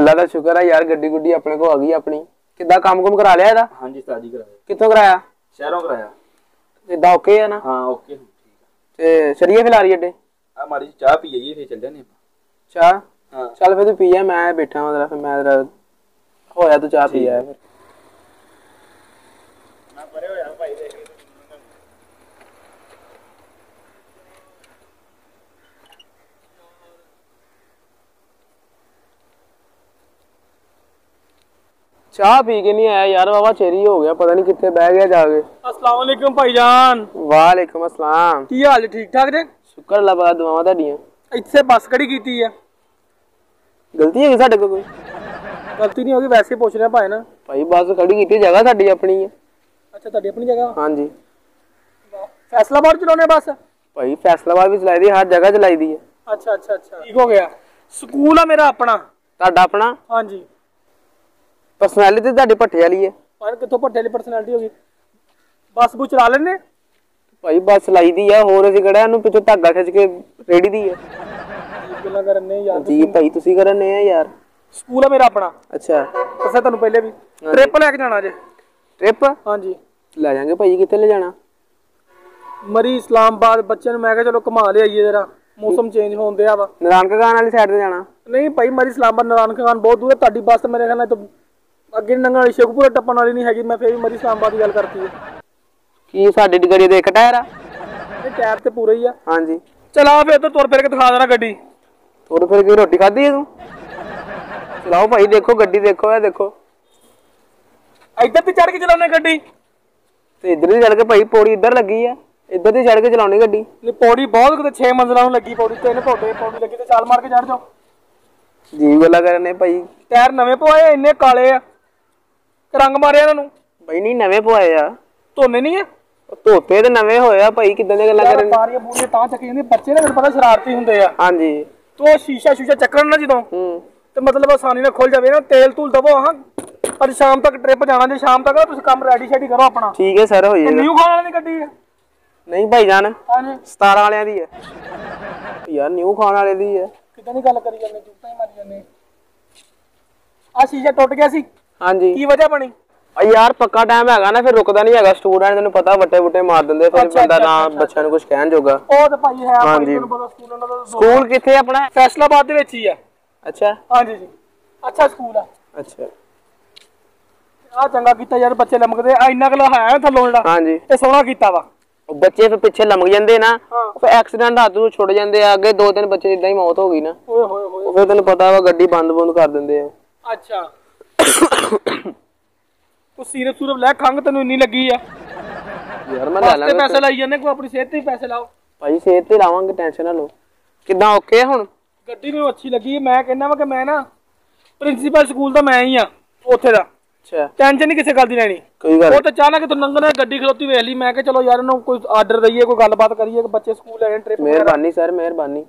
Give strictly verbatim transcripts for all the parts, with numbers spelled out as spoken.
अल्लाह का शुक्र है यार, गड्डी गुड्डी अपने को आ गई अपनी। किदा काम कुम करा लिया ਇਹਦਾ? हाँ जी उस्ताद जी कराया। कित्थों कराया? शहरों कराया। इदा ओके है ना? हाँ ओके ठीक है। ते चलिए फिर आ रही अड्डे। आ माड़ी चाह पी जाइए फिर चल जाने। चाह? हाँ चल फिर तू पी जा, मैं बैठा हूं जरा, फिर मैं जरा होया तू चाह पी जा फिर। ना परे हो यार भाई देख। चाह पी के नहीं आया यार, बाबा चेरी हो गया, पता नहीं कितने बह गया जाके। अस्सलाम वालेकुम भाईजान। वालेकुम अस्सलाम। की हाल ठीक ठाक जे? शुक्र अल्लाह पाक, दुआवां ਤੁਹਾਡੀਆਂ। ਇੱਥੇ ਬੱਸ ਖੜੀ ਕੀਤੀ ਆ? गलती है ਸਾਡੇ ਕੋਲ ਕੋਈ? ਗਲਤੀ ਨਹੀਂ ਹੋਗੀ, ਵੈਸੇ ਪੁੱਛ ਰਿਹਾ ਭਾਈ ਨਾ। ਭਾਈ ਬੱਸ ਖੜੀ ਕੀਤੀ, ਜਗ੍ਹਾ ਸਾਡੀ ਆਪਣੀ ਹੈ। ਅੱਛਾ ਤੁਹਾਡੀ ਆਪਣੀ ਜਗ੍ਹਾ? ਹਾਂਜੀ। ਫੈਸਲਾਬਾਦ ਚਲਾਉਣੇ ਬੱਸ? ਭਾਈ ਫੈਸਲਾਬਾਦ ਵੀ ਚਲਾਈ ਦੀ, ਹਰ ਜਗ੍ਹਾ ਚਲਾਈ ਦੀ ਹੈ। ਅੱਛਾ ਅੱਛਾ ਅੱਛਾ ਠੀਕ ਹੋ ਗਿਆ। ਸਕੂਲ ਆ ਮੇਰਾ ਆਪਣਾ। ਤੁਹਾਡਾ ਆਪਣਾ? ਹਾਂਜੀ। ਪਰਸਨੈਲਿਟੀ ਤੁਹਾਡੀ ਭੱਠੇ ਵਾਲੀ ਹੈ। ਪਰ ਕਿੱਥੋਂ ਭੱਠੇ ਵਾਲੀ ਪਰਸਨੈਲਿਟੀ ਹੋ ਗਈ? ਬੱਸ ਬੁ ਚਲਾ ਲੈਣੇ? ਭਾਈ ਬੱਸ ਚਲਾਈ ਦੀ ਆ, ਹੋਰ ਅਸੀਂ ਕਿਹੜਾ ਇਹਨੂੰ ਪਿੱਛੋਂ ਧਾਗਾ ਖਿੱਚ ਕੇ ਰੇੜੀ ਦੀ ਹੈ। ਗੱਲਾਂ ਕਰਨੇ ਯਾਰ ਜੀ ਭਾਈ ਤੁਸੀਂ ਕਰਨੇ ਆ ਯਾਰ। ਸਕੂਲ ਆ ਮੇਰਾ ਆਪਣਾ। ਅੱਛਾ ਦੱਸਿਆ ਤੁਹਾਨੂੰ ਪਹਿਲੇ ਵੀ। ਟ੍ਰਿਪ ਲੈ ਕੇ ਜਾਣਾ ਜੇ। ਟ੍ਰਿਪ? ਹਾਂਜੀ ਲੈ ਜਾਾਂਗੇ ਭਾਈ। ਕਿੱਥੇ ਲੈ ਜਾਣਾ? ਮਰੀ ਇਸਲਾਮਾਬਾਦ। ਬੱਚਿਆਂ ਨੂੰ ਮੈਂ ਕਿਹਾ ਚਲੋ ਘੁਮਾ ਲਿਆਈਏ ਜਰਾ, ਮੌਸਮ ਚੇਂਜ ਹੋਣ ਦਿਆ ਵਾ। ਨਾਨਕ ਖਾਨ ਵਾਲੀ ਸਾਈਡ ਤੇ ਜਾਣਾ? ਨਹੀਂ ਭਾਈ ਮਰੀ ਇਸਲਾਮਾਬਾਦ ਨਾਨਕ ਖਾਨ ਬਹੁਤ ਦੂਰ ਹੈ। ਤੁਹਾਡੀ ਬੱਸ ਮੇਰੇ ਖਿਆਲ ਨਾਲ ਅੱਗੇ ਲੰਘਣ ਵਾਲੀ, ਸ਼ੇਖੂਪੁਰਾ ਟੱਪਣ ਵਾਲੀ ਨਹੀਂ ਹੈਗੀ। ਮੈਂ ਫੇਰ ਵੀ ਮਰੀ ਇਸਲਾਮਾਬਾਦ ਦੀ ਗੱਲ ਕਰਤੀ ਹੈ। ਕੀ ਸਾਡੀ ਗੱਡੀ ਦੇ ਇੱਕ ਟਾਇਰ ਆ? ਇਹ ਟਾਇਰ ਤੇ ਪੂਰਾ ਹੀ ਆ। ਹਾਂਜੀ। ਚਲਾ ਫੇਰ ਤਾਂ ਤੁਰ ਫਿਰ ਕੇ ਦਿਖਾ ਦੇਣਾ ਗੱਡੀ। ਤੁਰ ਫਿਰ ਕੇ ਰੋਟੀ ਖਾਧੀ ਹੈ ਤੂੰ? ਚਲਾਓ ਭਾਈ, ਦੇਖੋ ਗੱਡੀ, ਦੇਖੋ ਇਹ ਦੇਖੋ। ਇੱਧਰ ਤੇ ਚੜ ਕੇ ਚਲਾਉਣੇ ਗੱਡੀ? ਤੇ ਇੱਧਰ ਦੀ ਚੜ ਕੇ ਭਾਈ, ਪੌੜੀ ਇੱਧਰ ਲੱਗੀ ਆ, ਇੱਧਰ ਦੀ ਚੜ ਕੇ ਚਲਾਉਣੀ ਗੱਡੀ। ਨਹੀਂ ਪੌੜੀ ਬਹੁਤ, ਕਿਤੇ ਛੇ ਮੰਜ਼ਲਾਂ ਨੂੰ ਲੱਗੀ ਪੌੜੀ, ਤਿੰਨ ਟੋਟੇ ਪੌੜੀ ਲੱਗੀ ਤੇ ਛਾਲ ਮਾਰ ਕੇ ਚੜ ਜਾਓ। ਜੀ ਗੱਲਾਂ ਕਰਨੇ ਭਾਈ। ਟਾਇਰ ਨਵੇਂ ਪਵਾਏ? ਇੰਨੇ ਕਾਲੇ ਆ, ਰੰਗ ਮਾਰਿਆ ਇਹਨਾਂ ਨੂੰ? ਭਾਈ ਨਹੀਂ ਨਵੇਂ ਪਵਾਏ ਆ। ਧੋਨੇ ਨਹੀਂ ਆ? ਧੋਤੇ ਤੇ ਨਵੇਂ ਹੋਏ ਆ ਭਾਈ, ਕਿੱਦਾਂ ਦੀਆਂ ਗੱਲਾਂ ਕਰਨ? ਬਾਰੀਆਂ ਬੂਰੀਆਂ ਤਾਂ ਚੱਕੀ ਜਾਂਦੀ, ਬੱਚੇ ਨਾ ਮੈਨੂੰ ਪਤਾ ਸ਼ਰਾਰਤੀ ਹੁੰਦੇ ਆ। ਹਾਂਜੀ। ਤੋ ਸ਼ੀਸ਼ਾ ਸ਼ੂਸ਼ਾ ਚੱਕਣ ਨਾ ਜਦੋਂ, ਤੇ ਮਤਲਬ ਆਸਾਨੀ ਨਾਲ ਖੁੱਲ ਜਾਵੇ ਨਾ। ਤੇਲ ਤੂਲ ਦਵੋ। ਹਾਂ ਅੱਜ ਸ਼ਾਮ ਤੱਕ ਟ੍ਰਿਪ ਜਾਣਾ ਜੇ, ਸ਼ਾਮ ਤੱਕ ਤੁਸੀਂ ਕੰਮ ਰੈਡੀ ਸ਼ੈਡੀ ਕਰੋ ਆਪਣਾ। ਠੀਕ ਹੈ ਸਰ, ਹੋ ਜਾਏਗਾ। ਨਿਊ ਖਾਨ ਵਾਲੀ ਦੀ ਗੱਡੀ ਹੈ? ਨਹੀਂ ਭਾਈ ਜਾਨ, ਹਾਂਜੀ ਸਤਾਰਾਂ ਵਾਲਿਆਂ ਦੀ ਹੈ ਯਾਰ। ਨਿਊ ਖਾਨ ਵਾਲੇ ਦੀ ਹੈ। ਕਿੱਦਾਂ ਦੀ ਗੱਲ ਕਰੀ ਜਾਂਦੇ, ਜੁੱਤਾਂ ਹੀ ਮਾਰੀ ਜਾਂਦੇ। ਆ ਸ਼ੀਸ਼ਾ ਟੁੱਟ ਗਿਆ ਸੀ? ਹਾਂਜੀ। ਕੀ ਵਜ੍ਹਾ ਬਣੀ? ਯਾਰ ਪੱਕਾ ਟਾਈਮ ਹੈਗਾ ਨਾ, ਫਿਰ ਰੁਕਦਾ ਨਹੀਂ ਹੈਗਾ। ਸਟੂਡੈਂਟ ਤੈਨੂੰ ਪਤਾ ਵੱਟੇ ਵੁੱਟੇ ਮਾਰ ਦਿੰਦੇ, ਫਿਰ ਬੰਦਾ ਨਾ ਬੱਚਿਆਂ ਨੂੰ ਕੁਝ ਕਹਿਣ ਜੋਗਾ। ਉਹ ਤਾਂ ਭਾਈ ਹੈ, ਤੁਹਾਨੂੰ ਪਤਾ ਸਕੂਲਾਂ ਦਾ। ਸਕੂਲ ਕਿੱਥੇ ਆਪਣਾ? ਫੈਸਲਾਬਾਦ ਦੇ ਵਿੱਚ ਹੀ ਆ। ਅੱਛਾ ਹਾਂਜੀ ਜੀ। ਅੱਛਾ ਸਕੂਲ ਆ। ਅੱਛਾ ਆ ਚੰਗਾ ਕੀਤਾ ਯਾਰ, ਬੱਚੇ ਲਮਕਦੇ ਆ। ਇੰਨਾ ਕਿਲੋ ਹੈ ਥੱਲੋਂ ਜਿਹੜਾ। ਹਾਂਜੀ ਇਹ ਸੋਹਣਾ ਕੀਤਾ ਵਾ। ਬੱਚੇ ਫਿਰ ਪਿੱਛੇ ਲਮਕ ਜਾਂਦੇ ਨਾ, ਫਿਰ ਐਕਸੀਡੈਂਟ ਹੱਥ ਨੂੰ ਛੁੱਟ ਜਾਂਦੇ ਆ। ਅੱਗੇ ਦੋ ਤਿੰਨ ਬੱਚੇ ਇਦਾਂ ਹੀ ਮੌਤ ਹੋ ਗਈ ਨਾ। ਓਏ ਹੋਏ ਹੋਏ। ਫਿਰ ਤੈਨੂੰ ਪਤਾ ਵਾ ਗੱਡੀ ਬੰਦ ਬੰਦ ਕਰ ਦਿੰਦੇ ਆ। ਅੱਛਾ ਤੂੰ ਸੀਰਪ ਸੂਰਪ ਲੈ, ਖੰਗ ਤੈਨੂੰ ਇੰਨੀ ਲੱਗੀ ਆ ਯਾਰ। ਮੈਂ ਲੈ ਲਾਂਗਾ, ਪੈਸੇ ਲਾਈ ਜਾਂਦੇ, ਕੋਈ ਆਪਣੀ ਸਿਹਤ ਤੇ ਪੈਸੇ ਲਾਓ ਭਾਈ। ਸਿਹਤ ਤੇ ਲਾਵਾਂਗੇ, ਟੈਨਸ਼ਨ ਨਾ ਲਓ। ਕਿੱਦਾਂ ਓਕੇ ਹੁਣ? ਗੱਡੀ ਮੈਨੂੰ ਅੱਛੀ ਲੱਗੀ। ਮੈਂ ਕਹਿੰਦਾ ਵਾ ਕਿ ਮੈਂ ਨਾ ਪ੍ਰਿੰਸੀਪਲ ਸਕੂਲ ਦਾ ਮੈਂ ਹੀ ਆ ਉੱਥੇ ਦਾ। ਅੱਛਾ ਟੈਨਸ਼ਨ ਨਹੀਂ ਕਿਸੇ ਗੱਲ ਦੀ ਲੈਣੀ। ਕੋਈ ਗੱਲ ਉਹ ਤਾਂ ਚਾਹਨਾ ਕਿ ਤੂੰ ਨੰਗਣਾ ਗੱਡੀ ਖਲੋਤੀ ਵੇਖ ਲਈ। ਮੈਂ ਕਿਹਾ ਚਲੋ ਯਾਰ ਇਹਨੂੰ ਕੋਈ ਆਰਡਰ ਦਈਏ, ਕੋਈ ਗੱਲਬਾਤ ਕਰੀਏ ਕਿ ਬੱਚੇ ਸਕੂਲ ਲੈਣ ਟ੍ਰਿਪ। ਮਿਹਰਬਾਨੀ ਸਰ, ਮਿਹਰਬਾਨੀ।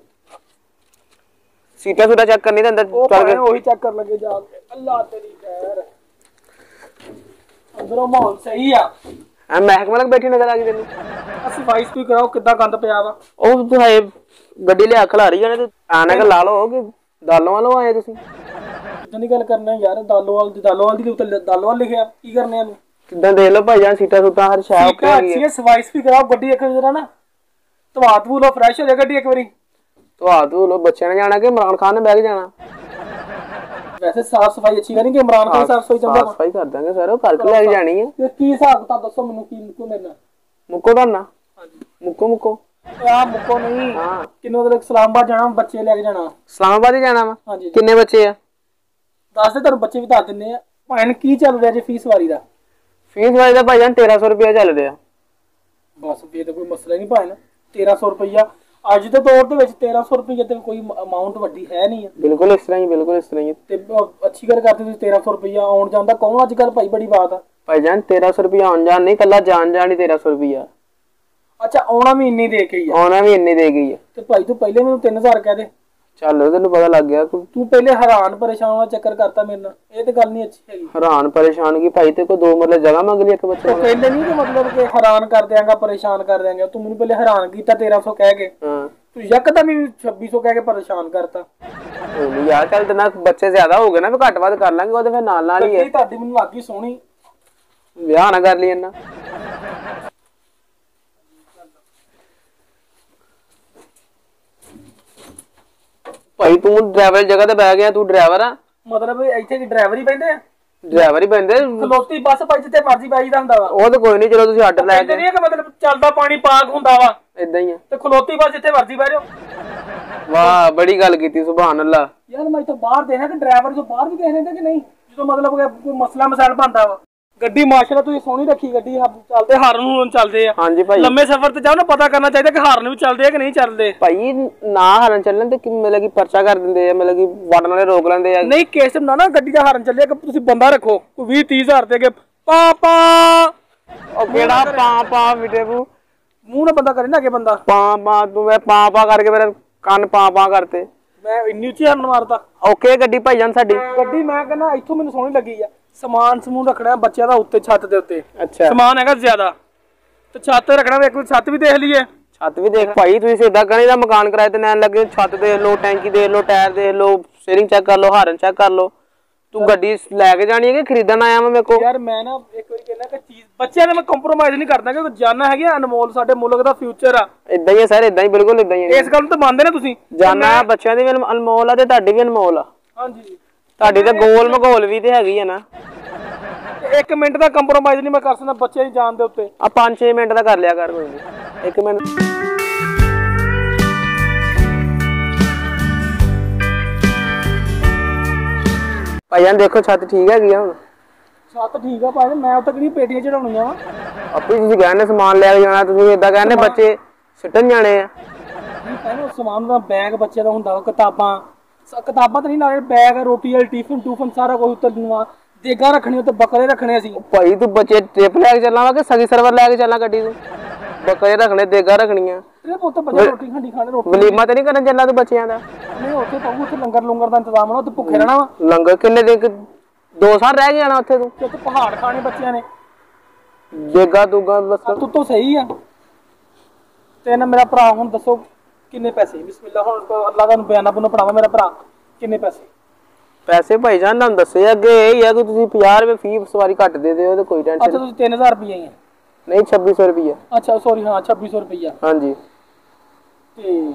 ਸੀਟਾਂ ਸੂਟਾਂ ਚੈੱਕ ਕਰਨੀ ਤੇ ਅੰਦਰ ਚੱਲ ਕੇ ਉਹੀ ਚੈੱਕ ਕਰ ਲੱਗੇ ਜਾ ਕੇ। ਅੱਲਾ ਤੇਰੀ ਖੈਰ। ਅੰਦਰੋਂ ਮਾਹੌਲ ਸਹੀ ਆ। ਐ ਮਹਿਕਮੇ ਲੱਗ ਬੈਠੀ ਨਜ਼ਰ ਆ ਗਈ ਤੈਨੂੰ? ਸਫਾਈ ਸਫੂਈ ਕਰਾਓ, ਕਿੱਦਾਂ ਗੰਦ ਪਿਆ ਵਾ। ਉਹ ਤੂੰ ਹੈ ਗੱਡੀ ਲਿਆ ਖਲਾਰੀ ਜਾਣੇ, ਤੂੰ ਆਣਾ ਕਿ ਲਾ ਲਓ ਕਿ ਦਾਲੋਂ ਵਾਲੋਂ ਆਏ ਤੁਸੀਂ? ਕਿੱਦਾਂ ਦੀ ਗੱਲ ਕਰਨਾ ਯਾਰ? ਦਾਲੋਵਾਲ ਦੀ ਦਾਲੋਵਾਲ ਦੀ ਉੱਤੇ ਦਾਲੋਵਾਲ ਲਿਖਿਆ, ਕੀ ਕਰਨੇ ਆ? ਕਿੱਦਾਂ ਦੇਖ ਲਓ ਭਾਈ ਜਾਨ, ਸੀਟਾਂ ਸੂਟਾਂ ਹਰ ਸ਼ੈ ਓਕੇ ਹੈਗੀ ਹੈ। ਸਫਾਈ ਸਫੂਈ ਕਰਾਓ ਗੱਡੀ ਇੱਕ ਜਰਾ ਨਾ, ਧਵਾ ਧੂ ਲਓ, ਫਰੈਸ਼ ਹੋ ਜਾ ਗੱਡੀ ਇੱਕ ਵਾਰੀ। ਧਵਾ ਧੂ ਲਓ। ਬੱਚਿਆਂ ਨੇ ਜਾਣਾ ਕਿ ਇਮਰਾਨ ਖਾਨ ਨੇ ਬਹਿ ਕੇ ਜਾਣਾ? ਵੈਸੇ ਸਾਫ ਸਫਾਈ ਅੱਛੀ ਕਰਾਂਗੇ, ਇਮਰਾਨ ਖਾਨ ਸਾਫ ਸਫਾਈ ਚੰਗਾ ਸਫਾਈ ਕਰ ਦਾਂਗੇ ਸਰ। ਉਹ ਕਰਕੇ ਲੈ ਕੇ ਜਾਣੀ ਹੈ। ਕੀ ਹਿਸਾਬ ਤਾਂ ਦੱਸੋ ਮੈਨੂੰ, ਕੀ ਮੁੱਕੋ ਮੇਰੇ ਨਾਲ? ਮੁੱਕੋ ਕਰਨਾ? ਹਾਂਜੀ ਮੁੱਕੋ ਮੁੱਕੋ। ਆ ਮੁੱਕੋ ਨਹੀਂ, ਹਾਂ ਕਿੰਨੋਂ ਤੱਕ ਇਸਲਾਮਾਬਾਦ ਜਾਣਾ? ਬੱਚੇ ਲੈ ਕੇ ਜਾਣਾ? ਇਸਲਾਮਾਬਾਦ ਹੀ ਜਾਣਾ ਵਾ। ਹਾਂਜੀ। ਕਿੰਨੇ ਬੱਚੇ ਆ? ਦੱਸ ਦੇ, ਤੁਹਾਨੂੰ ਬੱਚੇ ਵੀ ਦੱਸ ਦਿੰਨੇ ਆ। ਭਾਣ ਕੀ ਚੱਲ ਰਿਹਾ ਜੀ ਫੀਸ ਵਾਰੀ ਦਾ? ਫੀਸ ਵਾਰੀ ਦਾ ਭਾਈ ਜਾਨ ਤੇਰਾਂ ਸੌ ਰੁਪਇਆ ਚੱਲ ਰਿਹਾ। ਬਸ ਫੇਰ ਤਾਂ ਕੋਈ ਮਸਲਾ ਨਹੀਂ ਭਾਣ। ਤੇਰਾਂ ਸੌ ਰੁਪਇਆ ਅੱਜ ਦੇ ਦੌਰ ਦੇ ਵਿੱਚ ਤੇਰਾਂ ਸੌ ਰੁਪਇਆ ਤੇ ਕੋਈ ਅਮਾਉਂਟ ਵੱਡੀ ਹੈ ਨਹੀਂ ਆ। ਬਿਲਕੁਲ ਇਸ ਤਰ੍ਹਾਂ ਹੀ, ਬਿਲਕੁਲ ਇਸ ਤਰ੍ਹਾਂ ਹੀ। ਤੇ ਅੱਛੀ ਗੱਲ ਕਰਦੇ ਤੁਸੀਂ। ਤੇਰਾਂ ਸੌ ਰੁਪਇਆ ਆਉਣ ਜਾਂਦਾ ਕੌਣ ਅੱਜ ਕੱਲ ਭਾਈ? ਬੜੀ ਬਾਤ ਆ ਭਾਈ ਜਾਨ। ਤੇਰਾਂ ਸੌ ਰੁਪਇਆ ਆਉਣ ਜਾਣ ਨਹੀਂ, ਕੱਲਾ ਜਾਣ ਜਾਣ ਹੀ ਤੇਰਾਂ ਸੌ ਰੁਪਇਆ। ਅੱਛਾ ਆਉਣਾ ਵੀ ਇੰਨੀ ਦੇ ਕੇ ਹੀ ਆ? ਆਉਣਾ ਵੀ ਇੰਨੀ ਦੇ ਗਈ ਆ। ਤੇ ਭਾਈ ਤੂੰ ਪਹਿਲੇ ਮੈਨੂੰ ਤਿੰਨ ਹਜ਼ਾਰ ਕਹਿ ਦੇ। ਚੱਲ ਤੈਨੂੰ ਪਤਾ ਲੱਗ ਗਿਆ ਤੂੰ ਤੂੰ ਪਹਿਲੇ ਹੈਰਾਨ ਪਰੇਸ਼ਾਨ ਵਾਲਾ ਚੱਕਰ ਕਰਤਾ ਮੇਰੇ ਨਾਲ, ਇਹ ਤੇ ਗੱਲ ਨਹੀਂ ਅੱਛੀ ਹੈਗੀ। ਹੈਰਾਨ ਪਰੇਸ਼ਾਨ ਕੀ ਭਾਈ ਤੇ ਕੋਈ ਦੋ ਮਰਲੇ ਜਗ੍ਹਾ ਮੰਗ ਲਈ ਇੱਕ ਬੱਚੇ ਨੂੰ ਕਹਿੰਦੇ ਨਹੀਂ ਕਿ ਮਤਲਬ ਕਿ ਹੈਰਾਨ ਕਰ ਦਿਆਂਗਾ ਪਰੇਸ਼ਾਨ ਕਰ ਦਿਆਂਗਾ, ਤੂੰ ਮੈਨੂੰ ਪਹਿਲੇ ਹੈਰਾਨ ਕੀਤਾ ਤੇਰਾਂ ਸੌ ਕਹਿ ਕੇ, ਹਾਂ ਤੂੰ ਯਕਦਮ ਹੀ ਛੱਬੀ ਸੌ ਕਹਿ ਕੇ ਪਰੇਸ਼ਾਨ ਕਰਤਾ। ਯਾਰ ਚੱਲ ਤੇ ਨਾ ਬੱਚੇ ਜ਼ਿਆਦਾ ਹੋ ਗਏ ਨਾ ਫਿਰ ਘੱਟ ਵੱਧ ਕਰ ਲਾਂਗੇ ਉਹਦੇ ਫਿਰ ਨਾਲ ਨਾਲ ਹੀ ਹੈ। ਤੁਹਾਡੀ ਮੈਨੂੰ ਲੱਗ ਗਈ ਸੋਹਣੀ, ਵਿਆਹ ਨਾ ਕਰ ਲਈ ਇਹਨਾਂ। ਭਾਈ ਤੂੰ ਡਰਾਈਵਰ ਜਗ੍ਹਾ ਤੇ ਬਹਿ ਗਿਆ, ਤੂੰ ਡਰਾਈਵਰ ਆ? ਮਤਲਬ ਇੱਥੇ ਕੀ ਡਰਾਈਵਰ ਹੀ ਬੈਠੇ ਆ? ਡਰਾਈਵਰ ਹੀ ਬੈਠੇ ਖਲੋਤੀ ਬੱਸ ਭਾਈ ਜਿੱਥੇ ਮਰਜ਼ੀ ਬੈਠਦਾ ਹੁੰਦਾ ਵਾ। ਉਹ ਤਾਂ ਕੋਈ ਨਹੀਂ, ਚਲੋ ਤੁਸੀਂ ਆਰਡਰ ਲੈ ਕੇ ਨਹੀਂ ਕਿ ਮਤਲਬ ਚੱਲਦਾ ਪਾਣੀ ਪਾਕ ਹੁੰਦਾ ਵਾ ਇਦਾਂ ਹੀ ਆ ਤੇ ਖਲੋਤੀ ਬੱਸ ਜਿੱਥੇ ਮਰਜ਼ੀ ਬਹਿ ਜਾਓ। ਵਾਹ ਬੜੀ ਗੱਲ ਕੀਤੀ, ਸੁਭਾਨ ਅੱਲਾਹ। ਯਾਰ ਮੈਂ ਇੱਥੋਂ ਬਾਹਰ ਦੇਖਿਆ ਕਿ ਡਰਾਈਵਰ ਜੋ ਬਾਹਰ ਵੀ ਦੇਖਦੇ ਨੇ ਕਿ ਨਹੀਂ, ਜਦੋਂ ਮਤਲਬ ਕੋਈ ਮਸਲਾ ਮਸਾਇਲ ਬਣਦਾ ਵਾ। ਗੱਡੀ ਮਾਸ਼ਾਅੱਲਾ ਤੁਸੀਂ ਸੋਹਣੀ ਰੱਖੀ, ਗੱਡੀ ਚੱਲਦੇ ਹਾਰਨ ਹੂਰਨ ਚੱਲਦੇ ਆ। ਹਾਂਜੀ ਭਾਈ ਲੰਮੇ ਸਫ਼ਰ ਤੇ ਜਾਓ ਨਾ ਪਤਾ ਕਰਨਾ ਚਾਹੀਦਾ ਕਿ ਹਾਰਨ ਵੀ ਚੱਲਦੇ ਆ ਕਿ ਨਹੀਂ ਚੱਲਦੇ। ਭਾਈ ਨਾ ਹਾਰਨ ਚੱਲਣ ਤੇ ਮਤਲਬ ਕਿ ਪਰਚਾ ਕਰ ਦਿੰਦੇ ਆ, ਮਤਲਬ ਕਿ ਵਾਟਣ ਵਾਲੇ ਰੋਕ ਲੈਂਦੇ ਆ। ਨਹੀਂ ਕੇਸ ਨਾ ਨਾ ਗੱਡੀ ਦਾ ਹਾਰਨ ਚੱਲਿਆ ਕਿ ਤੁਸੀਂ ਬੰਦਾ ਰੱਖੋ ਕੋਈ ਵੀਹ ਤੀਹ ਹਜ਼ਾਰ ਦੇ ਕੇ ਪਾ ਪਾ ਉਹ ਕਿਹੜਾ ਪਾ ਪਾ ਮਿੱਟੇ ਮੂੰਹ ਮੂੰਹ ਨਾ ਬੰਦਾ ਕਰੇ ਨਾ ਅੱਗੇ ਬੰਦਾ ਪਾ ਪਾ ਤੂੰ ਮੈਂ ਪਾ ਪਾ ਕਰਕੇ ਮੇਰੇ ਕੰਨ ਪਾ ਪਾ ਕਰਤੇ, ਮੈਂ ਇੰਨੀ ਉੱਚੀ ਹਾਰਨ ਮਾਰਦਾ। ਓਕੇ ਗੱਡੀ ਭਾਈ ਜਾਨ ਸਾਡੀ ਗੱਡੀ ਮੈਂ ਕਹਿੰਦਾ ਇੱਥੋਂ ਮੈਨੂੰ ਸੋਹਣੀ ਲੱਗੀ ਆ। ਸਮਾਨ ਸਮੂਨ ਰੱਖਣਾ ਬੱਚਿਆਂ ਦਾ ਉੱਤੇ ਛੱਤ ਦੇ ਉੱਤੇ, ਅੱਛਾ ਸਮਾਨ ਹੈਗਾ ਜ਼ਿਆਦਾ ਤੇ ਛੱਤ ਰੱਖਣਾ, ਇੱਕ ਵਾਰ ਛੱਤ ਵੀ ਦੇਖ ਲਈਏ। ਛੱਤ ਵੀ ਦੇਖ ਭਾਈ, ਤੁਸੀਂ ਸਿੱਧਾ ਕਹਣੀ ਦਾ ਮਕਾਨ ਕਿਰਾਏ ਤੇ ਲੈਣ ਲੱਗੇ, ਛੱਤ ਦੇਖ ਲਓ, ਟੈਂਕੀ ਦੇਖ ਲਓ, ਟਾਇਰ ਦੇਖ ਲਓ, ਸਟੀਅਰਿੰਗ ਚੈੱਕ ਕਰ ਲਓ, ਹਾਰਨ ਚੈੱਕ ਕਰ ਲਓ। ਤੂੰ ਗੱਡੀ ਲੈ ਕੇ ਜਾਣੀ ਹੈ ਕਿ ਖਰੀਦਣ ਆਇਆ ਮੈਂ ਮੇਰੇ ਕੋਲ? ਯਾਰ ਮੈਂ ਨਾ ਇੱਕ ਵਾਰੀ ਕਹਿੰਦਾ ਕਿ ਚੀਜ਼ ਬੱਚਿਆਂ ਨਾਲ ਮੈਂ ਕੰਪਰੋਮਾਈਜ਼ ਨਹੀਂ ਕਰਦਾ ਕਿਉਂਕਿ ਜਾਨਾਂ ਹੈਗੀਆਂ ਅਨਮੋਲ, ਸਾਡੇ ਮੁਲਕ ਦਾ ਫਿਊਚਰ ਆ। ਇਦਾਂ ਹੀ ਹੈ ਸਰ, ਇਦਾਂ ਹੀ ਬਿਲਕੁਲ ਇਦਾਂ ਹੀ ਹੈ। ਇਸ ਗੱਲ ਨੂੰ ਤਾਂ ਮੰਨਦੇ ਨੇ ਤੁਸੀਂ? ਜਾਨਾਂ ਬੱਚਿਆਂ ਦੀ ਵੀ ਅਨਮੋਲ ਆ ਤੇ ਤੁਹਾਡੀ ਵੀ ਅਨਮੋਲ ਆ। ਹਾਂਜੀ ਤੁਹਾਡੀ ਤਾਂ ਗੋਲ ਮਗੋਲ ਵੀ ਤੇ ਹੈਗੀ ਆ ਨਾ। ਇੱਕ ਮਿੰਟ ਦਾ ਕੰਪਰੋਮਾਈਜ਼ ਨਹੀਂ ਮੈਂ ਕਰ ਸਕਦਾ ਬੱਚਿਆਂ ਦੀ ਜਾਨ ਦੇ ਉੱਤੇ। ਆ ਪੰਜ ਛੇ ਮਿੰਟ ਦਾ ਕਰ ਲਿਆ ਕਰ, ਕੋਈ ਨਹੀਂ ਇੱਕ ਮਿੰਟ। ਭਾਈਆਂ ਦੇਖੋ ਛੱਤ ਠੀਕ ਹੈਗੀ ਆ ਹੁਣ? ਛੱਤ ਠੀਕ ਆ ਭਾਈ, ਮੈਂ ਉੱਤੇ ਕਿਹੜੀ ਪੇਟੀਆਂ ਚੜਾਉਣੀਆਂ ਵਾ। ਆਪੇ ਤੁਸੀਂ ਕਹਿੰਦੇ ਸਮਾਨ ਲੈ ਕੇ ਜਾਣਾ, ਤੁਸੀਂ ਏਦਾਂ ਕਹਿੰਦੇ ਬੱਚੇ ਸਿੱਟਣ ਜਾਣੇ ਆ। ਕਹਿੰਦੇ ਸਮਾਨ ਦਾ ਬੈਗ ਬੱਚੇ ਦਾ ਹੁੰਦਾ, ਕਿਤਾਬਾਂ ਕਿਤਾਬਾਂ ਤਾਂ ਨਹੀਂ ਨਾਲ ਬੈਗ, ਰੋਟੀ ਵਾਲੀ ਟਿਫਨ ਟੂਫਨ ਸਾਰਾ ਕੁਝ ਉੱਤੇ ਲਵਾ, ਦੇਗਾ ਰੱਖਣੀ ਉੱਤੇ, ਬੱਕਰੇ ਰੱਖਣੇ ਸੀ। ਭਾਈ ਤੂੰ ਬੱਚੇ ਟ੍ਰਿਪ ਲੈ ਕੇ ਚੱਲਾਂ ਵਾ ਕਿ ਸਗੀ ਸਰਵਰ ਲੈ ਕੇ ਚੱਲਾਂ ਗੱਡੀ ਤੂੰ? ਬੱਕਰੇ ਰੱਖਣੇ, ਦੇਗਾ ਰੱਖਣੀਆਂ, ਉੱਤੇ ਬੱਚੇ ਰੋਟੀ ਖਾਂਡੀ ਖਾਣੇ, ਰੋਟੀ ਵਲੀਮਾ ਤੇ ਨਹੀਂ ਕਰਨ ਚੱਲਾਂ ਤੂੰ ਬੱਚਿਆਂ ਦਾ? ਨਹੀਂ ਉੱਥੇ ਪਾਉ, ਉੱਥੇ ਲੰਗਰ ਲੰਗਰ ਦਾ ਇੰਤਜ਼ਾਮ ਹੋਣਾ, ਉੱਥੇ ਭੁੱਖੇ ਰਹਿਣਾ ਵਾ। ਲੰਗਰ ਕਿੰਨੇ ਦਿਨ, ਦੋ ਸਾਲ ਰਹਿ ਕੇ ਜਾਣਾ ਉੱਥੇ ਤੂੰ? ਉੱਥੇ ਪਹਾੜ ਖਾਣੇ ਬੱਚਿਆਂ ਨੇ, ਦੇਗਾ ਦੂਗਾ ਬਸ। ਤੂੰ ਤਾਂ ਸਹੀ ਆ। ਤੇ ਨਾ ਮੇਰਾ ਭਰਾ ਹੁਣ ਦੱਸੋ ਕਿੰਨੇ ਪੈਸੇ? ਬਿਸਮਿਲ੍ਲਾ, ਹੁਣ ਅੱਲਾ ਤੁਹਾਨੂੰ ਬਿਆਨਾ ਬੁਨਾ ਪੜਾਵਾ। ਮੇਰਾ ਭਰਾ ਕਿੰਨੇ ਪੈਸੇ? ਪੈਸੇ ਭਾਈ ਜਾਨ ਤੁਹਾਨੂੰ ਦੱਸੇ ਅੱਗੇ ਇਹ ਹੀ ਆ ਕਿ ਤੁਸੀਂ ਪੰਜਾਹ ਰੁਪਏ ਫੀ ਸਵਾਰੀ ਘੱਟ ਦੇ ਦਿਓ ਤੇ ਕੋਈ ਟੈਨਸ਼ਨ। ਅੱਛਾ ਤੁਸੀਂ ਤਿੰਨ ਹਜ਼ਾਰ ਰੁਪਈਆ ਹੀ ਆ? ਨਹੀਂ ਛੱਬੀ ਸੌ ਰੁਪਈਆ। ਅੱਛਾ ਸੌਰੀ, ਹਾਂ ਛੱਬੀ ਸੌ ਰੁਪਈਆ। ਹਾਂਜੀ ਤੇ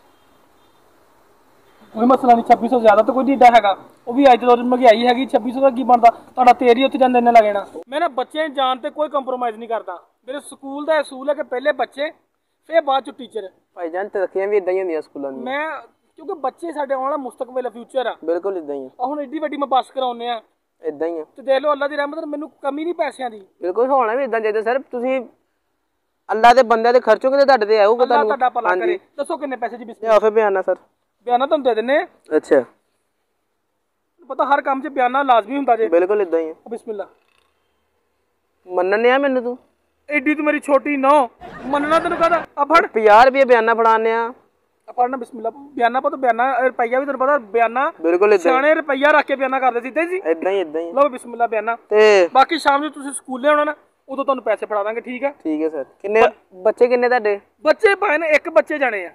ਕੋਈ ਮਸਲਾ ਨਹੀਂ, ਛੱਬੀ ਸੌ ਜ਼ਿਆਦਾ ਤਾਂ ਕੋਈ ਨਹੀਂ ਏਡਾ ਹੈਗਾ, ਉਹ ਵੀ ਅੱਜ ਤੋਂ ਮਹਿੰਗਾਈ ਹੈਗੀ, ਛੱਬੀ ਸੌ ਦਾ ਕੀ ਬਣਦਾ? ਤੁਹਾਡਾ ਤੇਲ ਹੀ ਉੱਥੇ ਜਾਂਦੇ ਇੰਨਾ ਲੱਗ ਜਾਣਾ। ਮੈਂ ਨਾ ਬੱਚਿਆਂ ਦੀ ਜਾਨ ਤੇ ਕੋਈ ਕੰਪਰੋਮਾਈਜ਼ ਨਹੀਂ ਕਰਦਾ। ਮੇਰੇ ਸਕੂਲ ਦਾ ਅਸੂਲ ਹੈ ਕਿ ਪਹਿਲੇ ਬੱਚੇ ਫਿਰ ਬਾਅਦ ਚ ਟੀਚਰ। ਭਾਈ ਜਾਨ ਤਰੱਕੀਆਂ ਵੀ ਇਦਾਂ ਹੀ ਹੁੰਦੀਆਂ ਸਕੂਲਾਂ ਦੀਆਂ। ਮੈਂ ਕਿਉਂਕਿ ਬੱਚੇ ਸਾਡੇ ਆਉਣ ਵਾਲਾ ਮੁਸਤਕਬਲ ਫਿਊਚਰ ਆ। ਬਿਲਕੁਲ ਇਦਾਂ ਹੀ ਆ। ਹੁਣ ਏਡੀ ਵੱਡੀ ਮੈਂ ਬੱਸ ਕਰਾਉਂਦੇ ਆ, ਇਦਾਂ ਹੀ ਆ। ਤੇ ਦੇਖ ਲਓ ਅੱਲਾ ਦੀ ਰਹਿਮਤ ਨਾਲ ਮੈਨੂੰ ਕਮੀ ਨਹੀਂ ਪੈਸਿਆਂ ਦੀ। ਬਿਲਕੁਲ ਹੋਣਾ ਵੀ ਇਦਾਂ ਚਾਹੀਦਾ ਸਰ। ਤੁਸੀਂ ਅੱਲਾ ਦੇ ਬੰਦਿਆਂ ਦੇ ਖਰਚੋਗੇ ਤੇ ਤੁਹਾਡੇ ਤੇ ਆਊਗਾ ਤੁਹਾਨੂੰ। ਤੁਹਾਡਾ ਭਲਾ ਕਰੇ। ਦੱਸੋ ਕਿੰਨੇ ਪੈਸੇ ਜੀ? ਬਿਸਮਿਲ੍ਲਾ ਆਫੇ ਬਿਆਨਾ ਸਰ। ਬਿਆਨਾ ਤੁਹਾਨੂੰ ਦੇ ਦਿੰਨੇ। ਅੱਛਾ ਪਤਾ ਹਰ ਕੰਮ 'ਚ ਬਿਆਨਾ ਲਾਜ਼ਮੀ ਹੁੰਦਾ ਜੇ। ਬਿਲਕੁਲ ਇਦਾਂ ਹੀ ਆ। ਬਿਸਮਿਲ੍ਲਾ ਮੰਨਣੇ ਆ ਮੈਨੂੰ ਤੂੰ? ਐਡੀ ਤੂੰ ਮੇਰੀ ਛੋਟੀ ਨੋ ਮੰਨਣਾ ਤੈਨੂੰ ਕਹਦਾ ਆ ਫੜ ਪੰਜਾਹ ਰੁਪਏ ਬਿਆਨਾ ਫੜਾਣੇ ਆ। ਫੜਨਾ ਬਿਸਮਿਲ੍ਲਾ। ਬਿਆਨਾ ਪਤਾ ਬਿਆਨਾ ਰੁਪਈਆ ਵੀ ਤੈਨੂੰ ਪਤਾ ਬਿਆਨਾ ਬਿਲਕੁਲ ਇਦਾਂ ਸਿਆਣੇ ਰੁਪਈਆ ਰੱਖ ਕੇ ਬਿਆਨਾ ਕਰਦੇ ਸੀ ਤੇ ਜੀ ਇਦਾਂ ਹੀ ਇਦਾਂ ਹੀ। ਲਓ ਬਿਸਮਿਲ੍ਲਾ ਬਿਆਨਾ। ਤੇ ਬਾਕੀ ਸ਼ਾਮ ਨੂੰ ਤੁਸੀਂ ਸਕੂਲੇ ਆਉਣਾ ਨਾ, ਉਦੋਂ ਤੁਹਾਨੂੰ ਪੈਸੇ ਫੜਾ ਦਾਂਗੇ। ਠੀਕ ਆ? ਠੀਕ ਹੈ ਸਰ। ਕਿੰਨੇ ਬੱਚੇ ਕਿੰਨੇ ਤੁਹਾਡੇ? ਬੱਚੇ ਭਾਵੇਂ ਨੇ ਇੱਕ ਬੱਚੇ ਜਾਣੇ ਆ।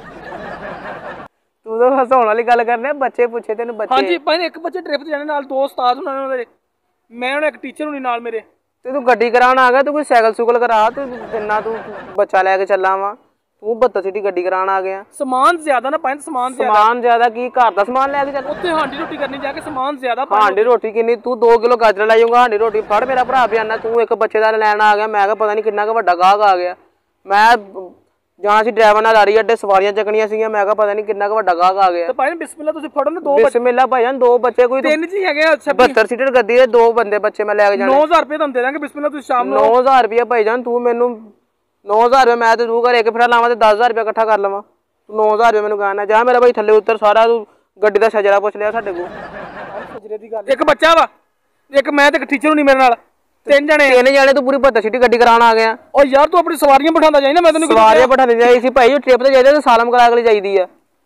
ਤੂੰ ਤਾਂ ਹਸਾਉਣ ਵਾਲੀ ਗੱਲ ਕਰਨੇ, ਬੱਚੇ ਪੁੱਛੇ ਤੈਨੂੰ ਬੱਚੇ? ਹਾਂਜੀ ਭਾਵੇਂ ਨੇ ਇੱਕ ਬੱਚੇ ਟ੍ਰਿਪ ਤੇ ਜਾਣੇ, ਨਾਲ ਦੋ ਉਸਤਾਦ ਹੋਣਾ ਉਹਨਾਂ ਦੇ, ਮੈਂ ਹੁਣ ਇੱਕ ਟੀਚਰ ਹੋਣੀ ਨਾਲ ਮੇਰੇ। ਤੇ ਤੂੰ ਗੱਡੀ ਕਰਾਉਣ ਆ ਗਿਆ, ਤੂੰ ਕੋਈ ਸਾਈਕਲ ਸੁਕਲ ਕਰਾ, ਤੇ ਇੰਨਾ ਤੂੰ ਬੱਚਾ ਲੈ ਕੇ ਚੱਲਾਂ ਵਾ, ਤੂੰ ਬੱਤੀ ਸੀਟੀ ਗੱਡੀ ਕਰਾਉਣ ਆ ਗਿਆ। ਸਮਾਨ ਜ਼ਿਆਦਾ ਨਾ ਪਾਇਨ, ਸਮਾਨ ਜ਼ਿਆਦਾ। ਸਮਾਨ ਜ਼ਿਆਦਾ ਕੀ? ਘਰ ਦਾ ਸਮਾਨ ਲੈ ਕੇ ਚੱਲ। ਉੱਥੇ ਹਾਂਡੀ ਰੋਟੀ ਕਰਨੀ ਜਾ ਕੇ, ਸਮਾਨ ਜ਼ਿਆਦਾ ਪਾਇਨ। ਹਾਂਡੀ ਰੋਟੀ ਕਿੰਨੀ? ਤੂੰ ਦੋ ਕਿਲੋ ਗਾਜਰ ਲੈ ਜਾਊਗਾ, ਹਾਂਡੀ ਰੋਟੀ ਫੜ। ਮੇਰਾ ਭਰਾ ਬਿਆਨਾ, ਤੂੰ ਇੱਕ ਬੱਚੇ ਦਾ ਲੈਣ ਆ ਗਿਆ। ਮੈਂ ਕਿਹਾ ਪਤਾ ਨਹੀਂ ਕਿੰਨਾ ਕੁ ਵੱਡਾ ਗਾਹਕ ਆ ਗਿਆ। ਮੈਂ ਜਾਣਾ ਸੀ ਡਰਾਈਵਰ ਨਾਲ ਲਾਰੀ ਅੱਡੇ, ਸਵਾਰੀਆਂ ਚੱਕਣੀਆਂ ਸੀਗੀਆਂ। ਮੈਂ ਕਿਹਾ ਪਤਾ ਨਹੀਂ ਕਿੰਨਾ ਕੁ ਵੱਡਾ ਗਾਹਕ ਆ ਗਿਆ। ਤੇ ਭਾਈ ਬਿਸਮਿਲ੍ਲਾ ਤੁਸੀਂ ਫੜੋ ਨਾ ਦੋ। ਬਿਸਮਿਲ੍ਲਾ ਭਾਈਜਾਨ, ਦੋ ਬੱਚੇ ਕੋਈ ਤਿੰਨ ਜੀ ਹੈਗੇ ਆ। ਬਹੱਤਰ ਸੀਟਰ ਗੱਡੀ ਦੇ ਦੋ ਬੰਦੇ ਬੱਚੇ ਮੈਂ ਲੈ ਕੇ ਜਾਣਾ। ਨੌ ਹਜ਼ਾਰ ਰੁਪਏ ਤੁਹਾਨੂੰ ਦੇ ਦਾਂਗੇ ਬਿਸਮਿਲ੍ਲਾ। ਤੁਸੀਂ ਸ਼ਾਮ ਨੂੰ ਨੌ ਹਜ਼ਾਰ ਰੁਪਏ ਭਾਈਜਾਨ? ਤੂੰ ਮੈਨੂੰ ਨੌ ਹਜ਼ਾਰ ਰੁਪਏ ਮੈਂ ਤੇ ਤੂੰ ਘਰੇ ਇੱਕ ਫੇਰਾ ਲਾਵਾਂ ਤੇ ਦਸ ਹਜ਼ਾਰ ਰੁਪਏ ਇਕੱਠਾ ਕਰ ਲਵਾਂ। ਤੂੰ ਨੌ ਹਜ਼ਾਰ ਰੁਪਏ ਮੈਨੂੰ ਕਹਿਣਾ? ਜਾ ਮੇਰਾ ਭਾਈ ਥੱਲੇ ਉੱਤਰ, ਸਾਰਾ ਤੂੰ ਗੱਡੀ ਦਾ ਸ਼ਜਰਾ ਪੁੱਛ ਲਿਆ ਸਾਡੇ ਕੋਲ। ਸ਼ਜਰੇ ਦੀ ਗੱਲ। ਇੱਕ ਬੱਚਾ ਵਾ, ਇੱਕ ਮੈਂ ਤੇ ਇੱਕ ਟੀਚਰ ਹੋਣੀ ਮੇਰੇ ਨਾਲ, ਤਿੰਨ ਜਣੇ। ਤਿੰਨ ਜਣੇ ਤੂੰ ਪੂਰੀ ਬੱਤੀ ਸੀਟੀ ਗੱਡੀ ਕਰਾਉਣ ਆ ਗਿਆ? ਓ ਯਾਰ ਤੂੰ ਆਪਣੀ ਸਵਾਰੀਆਂ ਬਿਠਾਉਂਦਾ ਜਾਈ ਨਾ, ਮੈਂ ਤੈਨੂੰ ਸਵਾਰੀਆਂ ਬਿਠਾਉਂਦੇ ਜਾਈ ਸੀ ਭਾਈ। ਉਹ ਟ੍ਰਿਪ ਤੇ ਜਾਈਦਾ ਤੇ ਸਾਲਮ ਕਰਾ ਕੇ ਜਾਈਦੀ ਆ।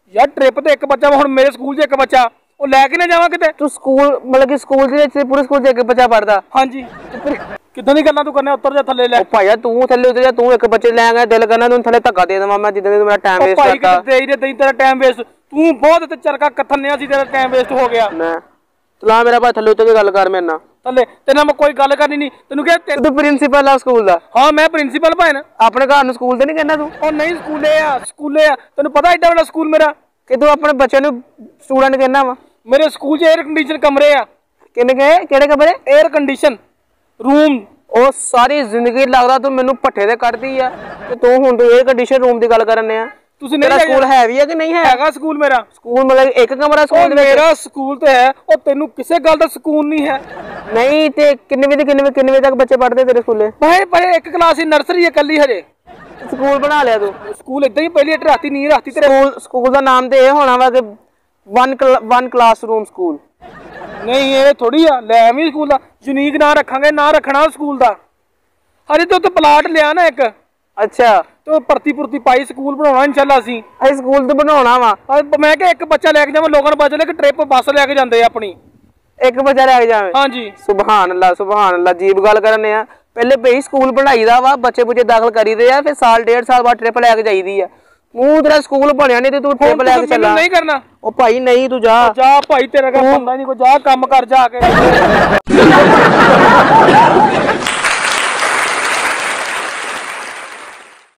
ਯਾਰ ਟ੍ਰਿਪ ਤੇ ਇੱਕ ਬੱਚਾ, ਹੁਣ ਮੇਰੇ ਸਕੂਲ 'ਚ ਇੱਕ ਬੱਚਾ, ਉਹ ਲੈ ਕੇ ਨਾ ਜਾਵਾਂ ਕਿਤੇ। ਤੂੰ ਸਕੂਲ ਮਤਲਬ ਕਿ ਸਕੂਲ ਦੇ ਵਿੱਚ ਪੂਰੇ ਸਕੂਲ 'ਚ ਇੱਕ ਬੱਚਾ ਪੜਦਾ? ਹਾਂਜੀ। ਕਿੱਦਾਂ ਦੀ ਗੱਲਾਂ ਤੂੰ ਕਰਨਾ, ਉੱਤਰ ਜਾ ਥੱਲੇ ਲੈ। ਉਹ ਭਾਈਆ ਤੂੰ ਥੱਲੇ ਉਤਰ ਜਾ, ਤੂੰ ਇੱਕ ਬੱਚੇ ਲੈ ਗਿਆ, ਦਿਲ ਕਰਨਾ ਤੂੰ ਥੱਲੇ ਧੱਕਾ ਦੇ ਦੇਵਾਂ ਮੈਂ, ਜਿੱਦਾਂ ਤੂੰ ਮੇਰਾ ਟਾਈਮ ਵੇਸਟ ਕਰਤਾ। ਭਾਈ ਕਿਤੇ ਦੇ ਦੇ ਤੇਰਾ ਟਾਈਮ ਵੇਸਟ, ਤੂੰ ਬਹੁਤ ਤੇ ਚਰਕਾ ਕਥਨਿਆ ਸੀ, ਤੇਰਾ ਟਾਈਮ ਵੇਸਟ ਹੋ ਗਿਆ। ਮੈਂ ਚਲਾ ਮੇਰਾ ਭਾਈ ਥੱਲੇ ਉਤਰ ਕੇ ਗੱਲ ਕਰ ਮੇਰੇ ਨਾਲ। ਥੱਲੇ ਤੇਰੇ ਨਾਲ ਮੈਂ ਕੋਈ ਗੱਲ ਕਰਨੀ ਨਹੀਂ, ਤੈਨੂੰ ਕਿਹਾ ਤੂੰ ਪ੍ਰਿੰਸੀਪਲ ਆ ਸਕੂਲ ਦਾ? ਹਾਂ ਮੈਂ ਪ੍ਰਿੰਸੀਪਲ ਭੈਣ। ਆਪਣੇ ਘਰ ਨੂੰ ਸਕੂਲ ਤੇ ਨਹੀਂ ਕਹਿੰਦਾ ਤੂੰ? ਉਹ ਨਹੀਂ ਸਕੂਲੇ ਆ, ਸਕੂਲੇ ਆ, ਤੈਨੂੰ ਪਤਾ ਏਡਾ ਵੱਡਾ ਸਕੂਲ ਮੇਰਾ। ਕਿ ਤੂੰ ਆਪਣੇ ਬੱਚਿਆਂ ਨੂੰ ਸਟੂਡੈਂਟ ਕਹਿੰਦਾ ਵਾ? ਮੇਰੇ ਸਕੂਲ 'ਚ 에ਅਰ ਕੰਡੀਸ਼ਨ ਕਮਰੇ ਆ। ਕਿੰਨੇ ਗਏ? ਕਿਹੜੇ ਕਮਰੇ? Air condition room. ਉਹ ਸਾਰੀ ਜ਼ਿੰਦਗੀ ਲੱਗਦਾ ਤੂੰ ਮੈਨੂੰ ਪੱਠੇ ਤੇ ਕੱਢਦੀ ਆ ਤੇ ਤੂੰ ਹੁਣ ਤੂੰ 에ਅਰ ਕੰਡੀਸ਼ਨ ਰੂਮ ਦੀ ਗੱਲ ਕਰਨ ਆ। ਤੁਸੀਂ ਨਹੀਂ ਸਕੂਲ ਹੈ ਵੀ ਆ ਕਿ ਨਹੀਂ ਹੈ? ਹੈਗਾ ਸਕੂਲ ਮੇਰਾ। ਸਕੂਲ ਮਤਲਬ ਇੱਕ ਕਮਰਾ ਸਕੂਲ ਦੇ? ਮੇਰਾ ਸਕੂਲ ਤੇ ਹੈ, ਉਹ ਤੈਨੂੰ ਕਿਸੇ ਗੱਲ ਦਾ ਸਕੂਨ ਨਹੀਂ ਹੈ। ਨਹੀਂ ਤੇ ਕਿੰਨੇ ਵਜੇ ਕਿੰਨੇ ਕਿੰਨੇ ਵਜੇ ਤੱਕ ਬੱਚੇ ਪੜ੍ਹਦੇ ਤੇਰੇ ਸਕੂਲੇ? ਭਾਈ ਭਾਈ ਇੱਕ ਕਲਾਸ ਹੀ, ਨਰਸਰੀ ਹੈ ਕੱਲੀ ਹਜੇ। ਸਕੂਲ ਬਣਾ ਲਿਆ ਤੂੰ? ਸਕੂਲ ਇਦਾਂ ਹੀ ਪਹਿਲੀ ਰਾਤੀ ਨਹੀਂ ਰਾਤੀ ਤੇਰੇ। ਸਕੂਲ ਸਕੂਲ ਦਾ ਨਾਮ ਤੇ ਇਹ ਹੋਣਾ ਵਾ ਕਿ ਵਨ ਵਨ ਕਲਾਸਰੂਮ ਸਕੂਲ। ਨਹੀਂ ਇਹ ਥੋੜੀ ਆ, ਲੈ ਵੀ ਸਕੂਲ ਦਾ ਯੂਨੀਕ ਨਾਂ ਰੱਖਾਂਗੇ, ਨਾਂ ਰੱਖਣਾ ਸਕੂਲ ਦਾ। ਹਜੇ ਤੋਂ ਤੇ ਪਲਾਟ ਲਿਆ ਨਾ ਇੱਕ। ਅੱਛਾ। ਤੇ ਭਰਤੀ ਭੁਰਤੀ ਪਾਈ, ਸਕੂਲ ਬਣਾਉਣਾ ਇਨਸ਼ਾਅੱਲਾ ਅਸੀਂ। ਅਸੀਂ ਸਕੂਲ ਤੇ ਬਣਾਉਣਾ ਵਾ। ਮੈਂ ਕਿਹਾ ਇੱਕ ਬੱਚਾ ਲੈ ਕੇ ਜਾਵਾਂ, ਲੋਕਾਂ ਨੂੰ ਪਤਾ ਚੱਲੇ ਕਿ ਟ੍ਰਿਪ ਬੱਸ ਲੈ ਕੇ ਜਾਂਦੇ ਆ ਆਪਣੀ। ਇੱਕ ਬੱਚਾ ਲੈ ਕੇ ਜਾਵੇਂ? ਹਾਂਜੀ। ਸੁਭਾਨ ਅੱਲਾ ਸੁਭਾਨ ਅੱਲਾ, ਅਜੀਬ ਗੱਲ ਕਰਨੇ ਆ। ਪਹਿਲੇ ਭਈ ਸਕੂਲ ਬਣਾਈਦਾ ਵਾ, ਬੱਚੇ ਬੁੱਚੇ ਦਾਖਲ ਕਰੀਦੇ ਆ, ਫਿਰ ਸਾਲ ਡੇਢ ਸਾਲ ਬਾਅਦ ਟ੍ਰਿਪ ਲੈ ਕੇ ਜਾਈਦੀ ਆ। ਮੂੰਹ ਤੇਰਾ ਸਕੂਲ ਬਣਿਆ ਨਹੀਂ ਤੇ ਤੂੰ ਟ੍ਰਿਪ ਲੈ ਕੇ ਚੱਲਾ? ਨਹੀਂ ਕਰਨਾ। ਉਹ ਭਾਈ ਨਹੀਂ, ਤੂੰ ਜਾ ਜਾ ਭਾਈ, ਤੇਰਾ ਕੰਮ ਹੁੰਦਾ ਨਹੀਂ ਕੋਈ, ਜਾ ਕੰਮ ਕਰ ਜਾ ਕੇ।